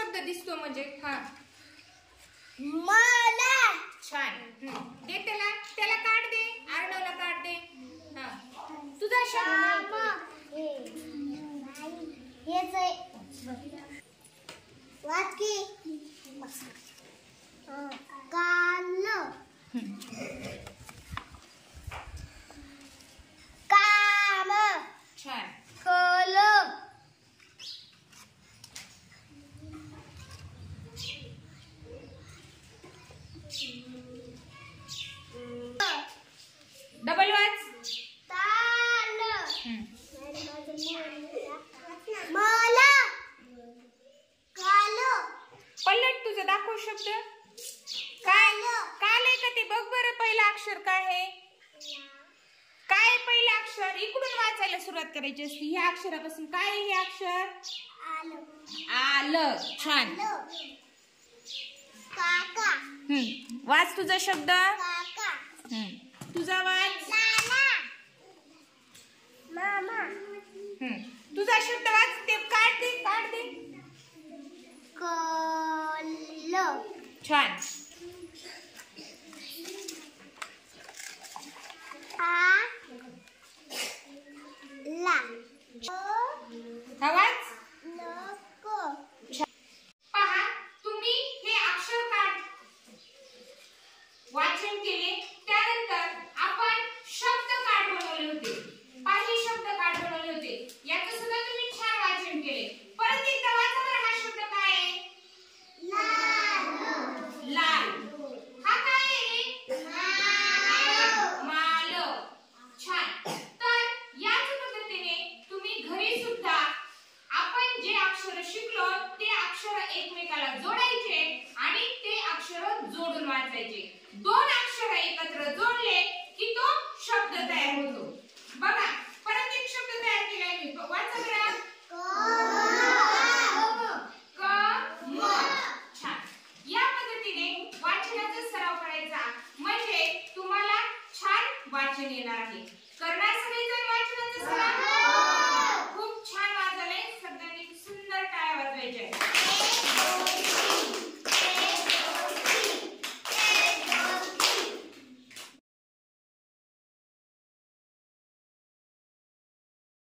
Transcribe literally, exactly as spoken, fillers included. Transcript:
शब्द दिसतो म्हणजे हा मला. छान. दे त्याला त्याला काढ दे, अर्णवला काढ दे. हा तुझा शब्द हेच आहे वाक्य. काल काम. छान. कल डबल वाच. ताल. मला. काल. पलट तुझं दाखव शब्द. काय काल आहे का ते बघ बरं. पहिलं अक्षर काय आहे? काय पहिलं अक्षर? इकडून वाचायला सुरुवात करायची असते. ह्या अक्षरापासून काय आहे हे अक्षर? आलं. छान. काका. हम्म वाच तुझा शब्द. काका. हम्म तुझा वाच. मामा. हम्म तुझा शब्द वाच. ते काढ दे काढ दे. कल. छान. आ ला. हा वाच. नको. पहा तुम्ही हे अक्षर काढ वाचन केले. त्यानंतर आपण शब्द काढ बनवले होते. काही शब्द काढ बनवले होते. याचं सुद्धा तुम्ही छान वाचन केले. परत एकदा वाचा बरं. हा शब्द काय आहे? लाल. लाल. हा काय आहे? माल. छान. तर याच पद्धतीने तुम्ही घरी सुद्धा आपण जे अक्षर शिकलो ते अक्षर एकमेकाला जोडायचे आणि ते अक्षर जोडून वाचायचे. दोन अक्षर एकत्र जोडले की तो शब्द तयार होतो. बघा परत एक शब्द तयार केलाय मी. वाचा बरं. क म. छान. या पद्धतीने वाचनाचा सराव करायचा म्हणजे तुम्हाला छान वाचन येणार आहे.